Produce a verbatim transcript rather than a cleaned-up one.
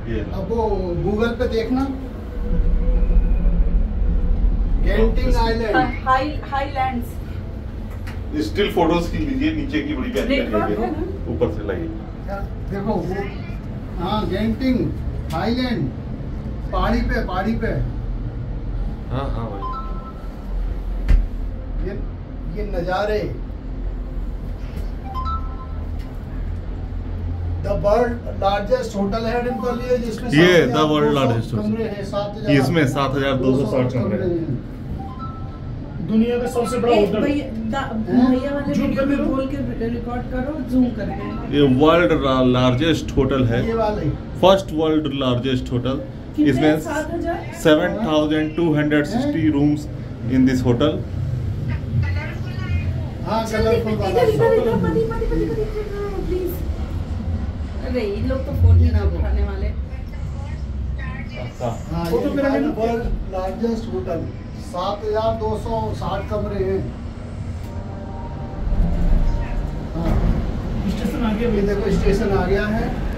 अब वो गूगल पे देखना, Genting island, high Highlands. Still photos की लीजिए, नीचे की बड़ी प्यारी प्यारी है, ऊपर से लाइए। देखो वो, हाँ गेंटिंग हाईलैंड, पहाड़ी पे पहाड़ी पे। हाँ हाँ भाई, ये ये नज़ारे। द वर्ल्ड लार्जेस्ट होटल है डिम्पल, ये जिसमें ये द वर्ल्ड लार्जेस्ट कमरे हैं, सात हजार इसमें सात हजार दो सौ साठ कमरे हैं। दुनिया का सबसे बड़ा होटल। भैया भैया वाले वीडियो में बोल के रिकॉर्ड करो, जूम करके। ये वर्ल्ड लार्जेस्ट होटल है, ये वाले फर्स्ट वर्ल्ड लार्जेस्ट होटल। इसमें seven thousand two hundred sixty rooms in this hotel. हाँ कलरफुल वाला। प्लीज, अरे ये लोग तो फोन नहीं ना उठाने वाले। हाँ ये वर्ल्ड लार्जेस्ट होटल, सात हजार दो सौ साठ कमरे हैं। हाँ स्टेशन आ गया, ये देखो स्टेशन आ गया है।